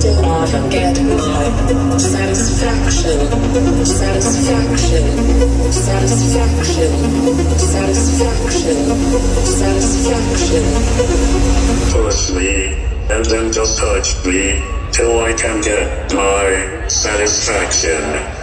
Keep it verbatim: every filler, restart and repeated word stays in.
still often get my satisfaction, satisfaction, satisfaction, satisfaction, satisfaction. Push me, and then just touch me, till I can get my satisfaction.